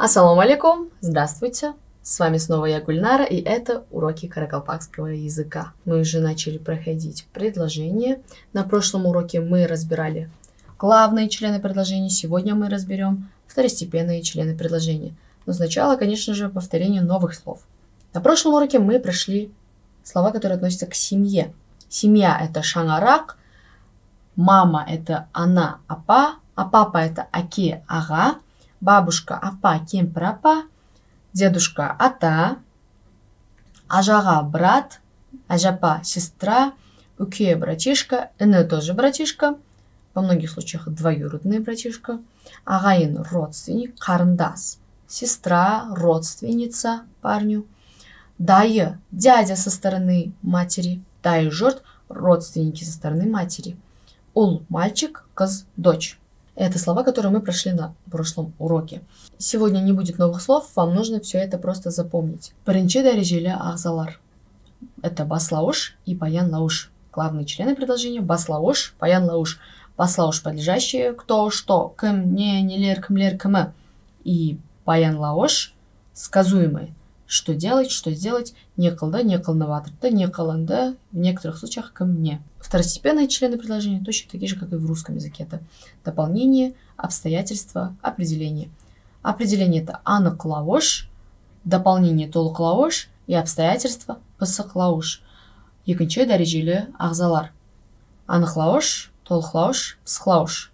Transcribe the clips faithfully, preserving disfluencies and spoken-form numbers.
Ассаламу алейкум, здравствуйте, с вами снова я, Гульнара, и это уроки каракалпакского языка. Мы уже начали проходить предложения. На прошлом уроке мы разбирали главные члены предложений, сегодня мы разберем второстепенные члены предложения. Но сначала, конечно же, повторение новых слов. На прошлом уроке мы прошли слова, которые относятся к семье. Семья – это шангарак, мама – это она, апа, а папа – это аке, ага, бабушка, апа, кемпір апа, дедушка, ата, ажаға брат, ажапа сестра, уке братишка, іні тоже братишка, во многих случаях двоюродный братишка, ағайын родственник, қарындас, сестра, родственница парню, дайы, дядя со стороны матери, дайы жұрт, родственники со стороны матери, ул мальчик, кыз дочь. Это слова, которые мы прошли на прошлом уроке. Сегодня не будет новых слов, вам нужно все это просто запомнить. Бірінші дәрежелі ағзалар. Это баслауш и паян-лауш. Главные члены предложения баслауш, паян-лауш. Баслауш подлежащие кто, что, кім, не, нелер, кімлер, кімі. И паян-лауш сказуемые. Что делать, что сделать, не қылды, не қылыныватырды, не қылынды, в некоторых случаях кім, не. Второстепенные члены предложения точно такие же, как и в русском языке. Это дополнение, обстоятельства, определение. Определение – это анық-лауш, дополнение – толық-лауш и обстоятельства – пысық-лауш. Екінші дәрежелі ағзалар. Анық-лауш, толық-лауш, пысық-лауш.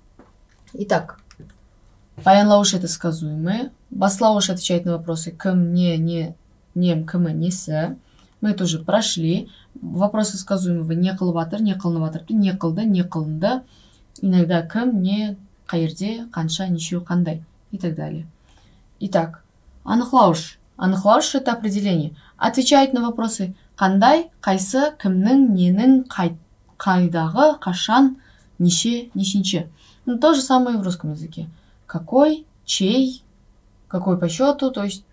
Итак, паян-лауш – это сказуемые. Баслауш отвечает на вопросы кім, не, не, нем, кімі, несі. Мы это уже прошли. Вопросы сказуемого не қылыватыр, не қылыныватыр, не қылды, не қылынды. Иногда кім, не, қайерде, қанша, нешеу, қандай и так далее. Итак, анық-лауш. Анық-лауш – это определение. Отвечает на вопросы қандай, қайсы, кімнің, ненің, қай, қайдағы, қашан, неше, нешінші. Ну, то же самое и в русском языке. Какой, чей, какой по счету, то есть,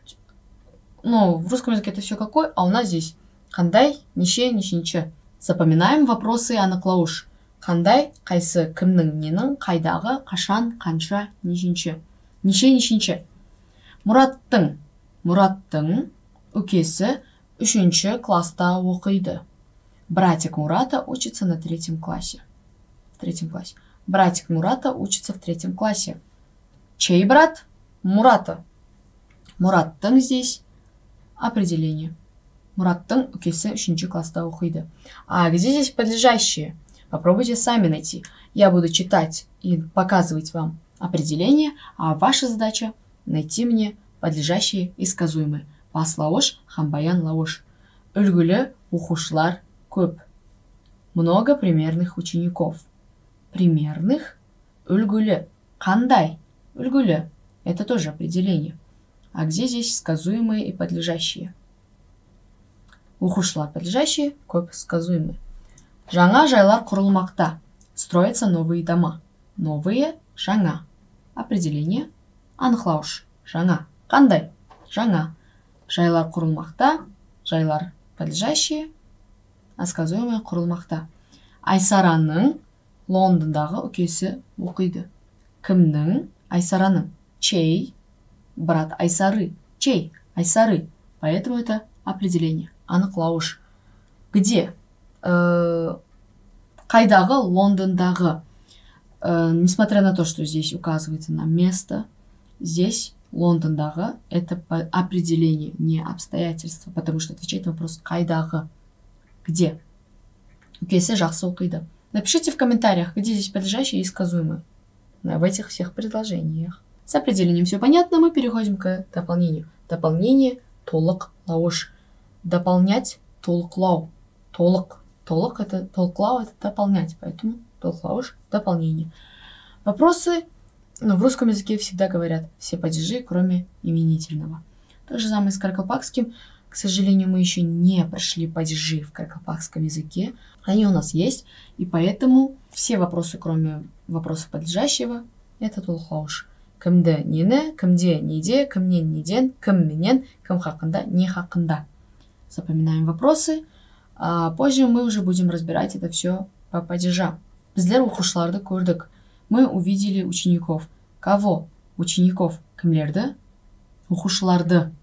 ну, в русском языке это все какой, а у нас здесь қандай, неше, нешінші. Запоминаем вопросы анық-лауш. Қандай, қайсы, кімнің, ненің, қайдағы, қашан, қанша, нешінші. Неше, нешінші. Мұраттың. Мұраттың үкесі үшінші класста оқиды. Братик Мурата учится на третьем классе. В третьем классе. Братик Мурата учится в третьем классе. Чей брат? Мурата. Мураттың здесь определение. Мураттың үкесі үшінші класста оқиды. А где здесь подлежащие? Попробуйте сами найти. Я буду читать и показывать вам определение, а ваша задача найти мне подлежащие и сказуемые. Баслауш, хамбаян-лауш. Үлгілі оқушылар көп. Много примерных учеников. Примерных, үлгілі. Қандай? Үлгілі. Это тоже определение. А где здесь сказуемые и подлежащие? Оқушылар подлежащие, көп сказуемые. Жаңа жайлар құрылмақта. Строятся новые дома. Новые, жаңа. Определение. Анық-лауш. Жаңа. Қандай? Жаңа. Жайлар құрылмақта. Жайлар подлежащие, а сказуемые құрылмақта. Айсараның Лондондағы үкесі оқиды. Кімнің? Айсараның. Чей? Брат Айсары. Чей? Айсары. Поэтому это определение. Анық-лауш. Где? Э, қайдағы? Лондондағы. Э, несмотря на то, что здесь указывается на место, здесь Лондондағы это определение, не обстоятельство, потому что отвечает на вопрос қайдағы. Где? Үкесі жақсы оқиды. Напишите в комментариях, где здесь подлежащие и сказуемые в этих всех предложениях. С определением все понятно, мы переходим к дополнению. Дополнение толық-лауш. Дополнять толық-лау. Толық. Толық это толық-лау, это дополнять, поэтому толық-лауш дополнение. Вопросы, ну, в русском языке всегда говорят все падежи, кроме именительного. То же самое с каракалпакским. К сожалению, мы еще не прошли падежи в каракалпакском языке. Они у нас есть, и поэтому все вопросы, кроме вопросов подлежащего, это толық-лауш. Кімді нені, кімде неде, кімнен неден, кімменен, кім хақында, не хақында. Запоминаем вопросы. А позже мы уже будем разбирать это все по падежам. Біздер оқушыларды көрдік. Мы увидели учеников. Кого? Учеников. Кімлерді? Оқушыларды.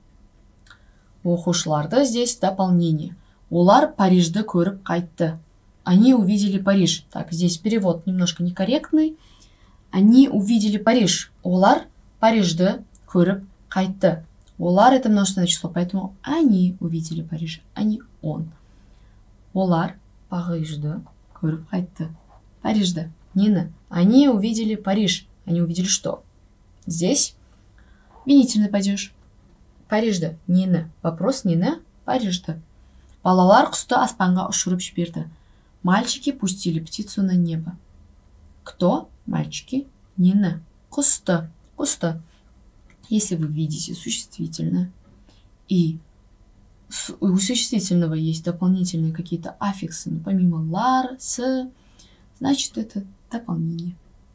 Оқушыларды здесь дополнение. Олар Парижді көріп қайтты. Они увидели Париж. Так, здесь перевод немножко некорректный. Они увидели Париж. Олар Парижді көріп қайтты. Олар это множественное число, поэтому они увидели Париж, а не он. Олар Парижді көріп қайтты. Парижді. Нені? Они увидели Париж. Они увидели что? Здесь винительный падеж. Парижді. Нені? Вопрос нені? Парижді. Балалар құсты аспанға ұшырып жіберді. Мальчики пустили птицу на небо. Кто? Мальчики. Нені? Құсты. Құсты. Если вы видите существительное, и у существительного есть дополнительные какие-то аффиксы, ну, помимо лар, с, значит, это дополнение.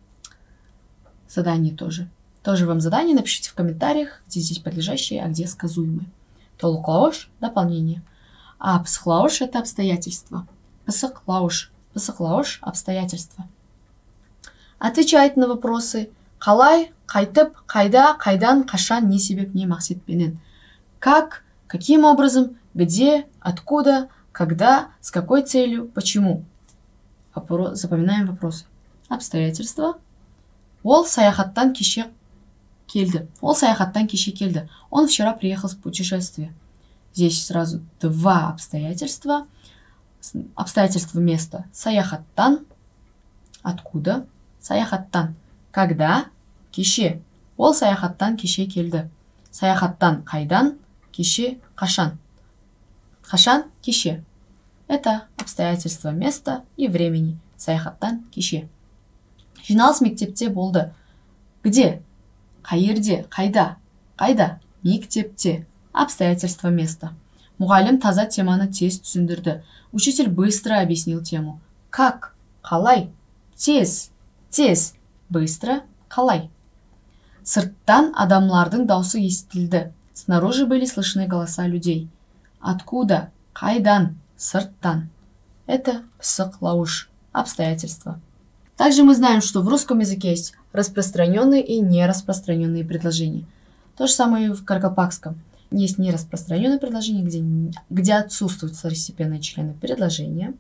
Задание тоже. Тоже вам задание. Напишите в комментариях, где здесь подлежащие, а где сказуемые. Толклауш – дополнение. А псхлауш – это обстоятельства. Псхлауш. Псхлауш – обстоятельства. Отвечает на вопросы. Қалай, қайтып, қайда, қайдан, қашан, не себеп, не мақсатпенен. Как, каким образом, где, откуда, когда, с какой целью, почему. Вопрос, запоминаем вопросы. Обстоятельства. Ол саяхаттан кеше келді. Ол саяхаттан кеше келді. Он вчера приехал с путешествия. Здесь сразу два обстоятельства. Обстоятельства места. Саяхаттан. Откуда? Саяхаттан. Когда? Кеше. Ол саяхаттан кеше келді. Саяхаттан қайдан? Кеше қашан. Қашан? Кеше. Это обстоятельства места и времени. Саяхаттан кеше. Жиналыс мектепте болды. Где? Қайерде? Қайда? Қайда? Мектепте. Обстоятельства места. Мұғалім таза теманы тез түсіндірді. Учитель быстро объяснил тему. Как? Қалай? Тез. Тез. Быстро. Қалай. Сырттан адамлардың даусы естілді. Снаружи были слышны голоса людей. Откуда? Қайдан? Сырттан. Это псхлауш. Обстоятельства. Также мы знаем, что в русском языке есть распространенные и нераспространенные предложения. То же самое и в каракалпакском. Есть нераспространенные предложения, где, где отсутствуют второстепенные члены предложения,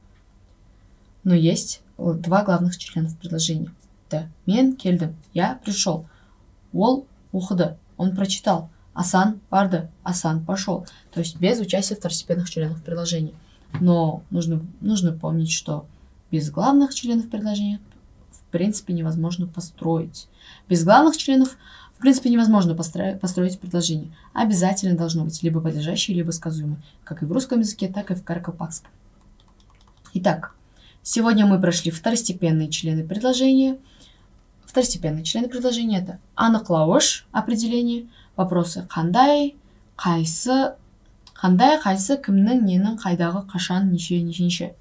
но есть два главных члена предложения. Это мен келдім, я пришел. Ол оқыды, он прочитал. Асан барды, Асан пошел. То есть без участия второстепенных членов предложения. Но нужно, нужно помнить, что без главных членов предложения в принципе невозможно построить. Без главных членов в принципе невозможно построить, построить предложение. Обязательно должно быть либо подлежащее, либо сказуемое. Как и в русском языке, так и в каракалпакском. Итак, сегодня мы прошли второстепенные члены предложения. Второстепенные члены предложения это анықлауыш, определение, вопросы қандай, қайсы, қандай, қайсы, кімнің, ненің, қайдағы, қашан, неше, неше, неше.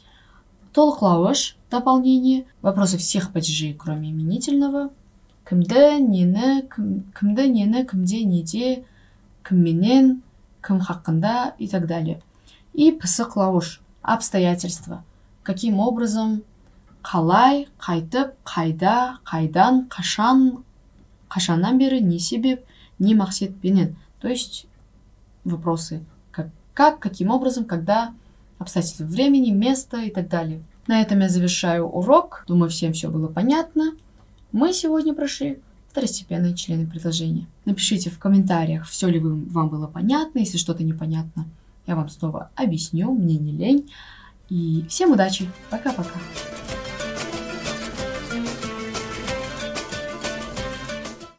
Толықлауыш, дополнение, вопросы всех падежей, кроме именительного. Кімді, нені, кім, кімді, нені, кімде, неде, кімменен, кім хақында и так далее. И псхлауыш, обстоятельства. Каким образом, қалай, қайтып, қайда, қайдан, қашан, қашаннан бері, не себеп, не мақсатпенен. То есть вопросы как, как, каким образом, когда, обстоятельства времени, места и так далее. На этом я завершаю урок. Думаю, всем все было понятно. Мы сегодня прошли второстепенные члены предложения. Напишите в комментариях, все ли вам было понятно. Если что-то непонятно, я вам снова объясню, мне не лень. И всем удачи. Пока-пока.